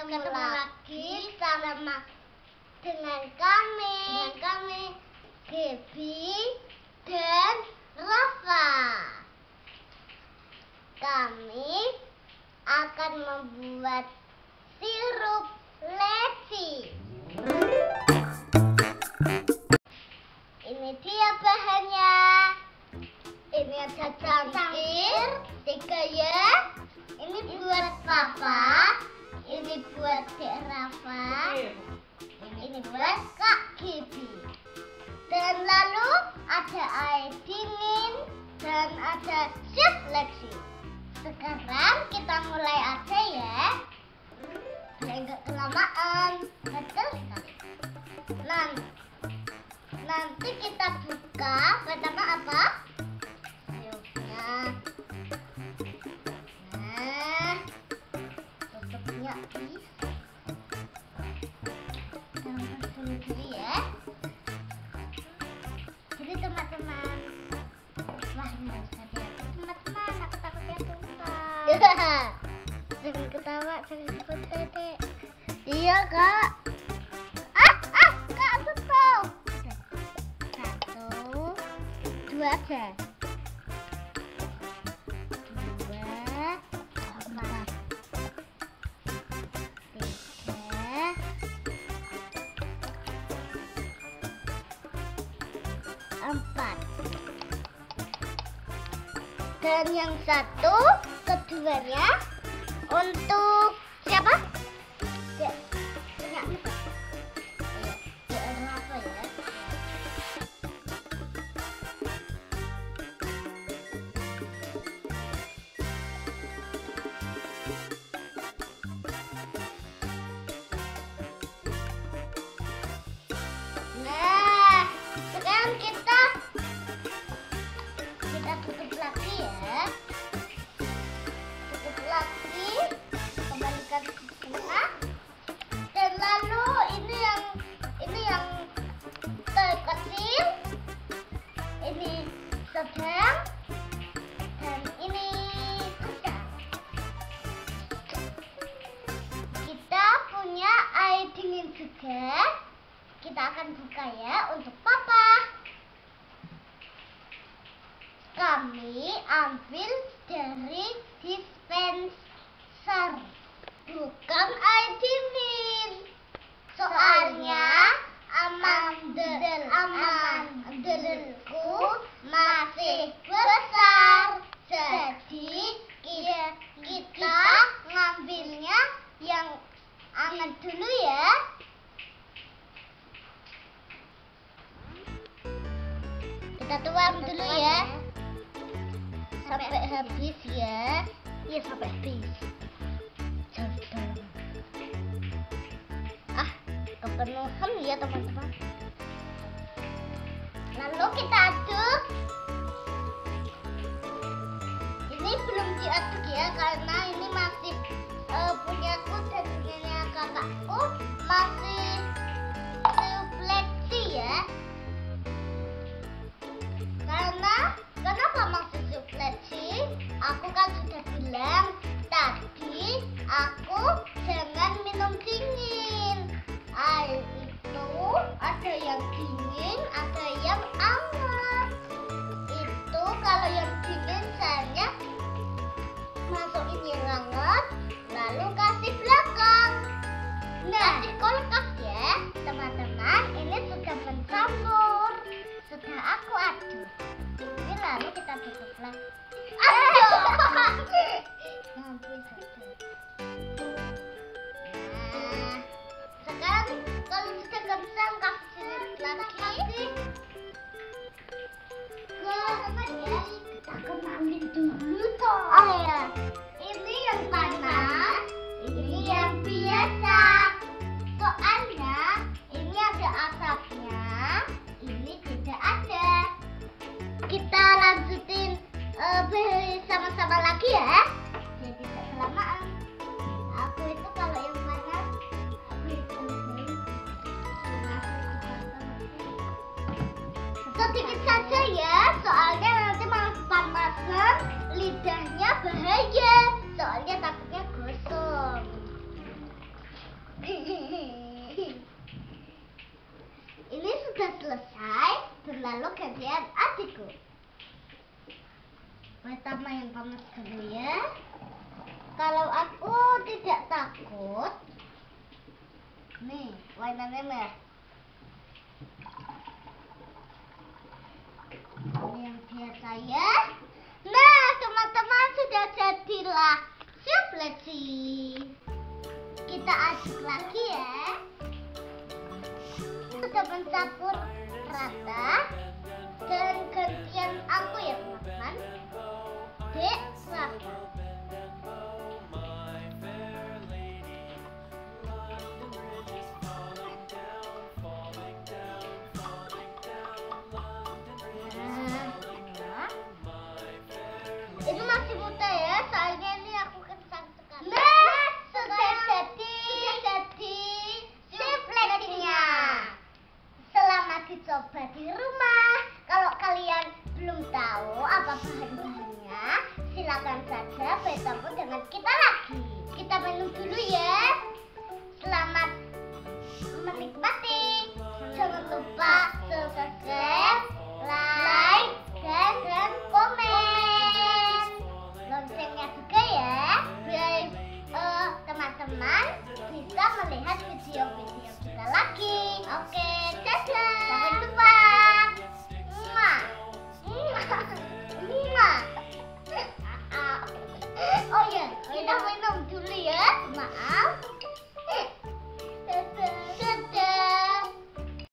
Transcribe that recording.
ketemu lagi sama dengan kami Gaby dan Rafa. Kami akan membuat sirup leci. Ini dia bahannya. Ini ada cangkir 3 ya. Ini buat Papa. Ini buat Dek Rafa. Ini buat Kak Gaby. Dan lalu ada air dingin dan ada sirup leci. Sekarang kita mulai aja ya. Biar enggak kelamaan. Betul sekali. Nanti kita buka pertama apa? Siupnya. Nah, tutupnya bisa. Jangan sendiri ya. Jadi teman-teman, wah ini harus hati-hati teman-teman, aku takutnya tumpah. Jangan ketawa, jangan ikut dedek. Iya kak. Kak tutup. 1, 2 aja. 2, 4, 3, 4. Dan yang satu, keduanya untuk siapa? Punya apa? Apa ya? Nah, sekarang kita tutup lagi ya. Tutup lagi, kembalikan ke tengah. Dan lalu ini yang terkecil, ini sedang, dan ini sedang. Kita punya air dingin juga. Kita akan buka ya untuk Papa. Kami ambil dari dispenser, bukan air dingin. Soalnya amandelku masih besar. Jadi kita ngambilnya yang anget dulu ya. Kita tuang dulu ya. Sampai habis ya. Iya sampai habis. Jangan. Kepenuhan ya teman-teman. Lalu kita aduk. Ini belum diaduk ya karena ini masih punyaku dan punyanya kakakku masih sirup leci ya. Kenapa masih sirup leci? Aku kan sudah bilang tadi aku jangan minum dingin. Air itu ada yang dingin, ada yang hangat. Itu kalau yang dingin saya masukin yang hangat, lalu kasih belakang. Kasih kulkas ya teman-teman. Ini sudah mencampur, sudah aku aduk. Ini lalu kita tutup lagi. Sekarang kalau sudah kencang kasih lagi. Kita akan ambil dulu toh. Oh ya, ini yang panas, ini yang biasa. Soalnya ini ada asapnya, ini tidak ada. Kita lanjutin sama-sama lagi ya. Jadi tidak kelamaan. Aku itu kalau yang panas, aku itu sedikit saja ya. Soalnya nanti malah kepanasan, lidahnya bahaya. Soalnya takutnya gosong. pertama yang panas dulu ya. Kalau aku tidak takut. Nih, warnanya merah. Ini yang biasa ya. Nah, teman-teman, sudah jadilah supleci. Kita aduk lagi ya. Sudah mencampur rata. Dan gantian aku ya teman-teman. Dek, rata. Itu masih muda ya, soalnya ini aku kencang sekali. Nah, sudah jadi suplecinya. Selamat dicoba di rumah. Kalau kalian belum tahu apa bahan-bahannya, silakan saja bertemu dengan kita lagi. Kita minum dulu ya. Selamat menikmati. Jangan lupa subscribe,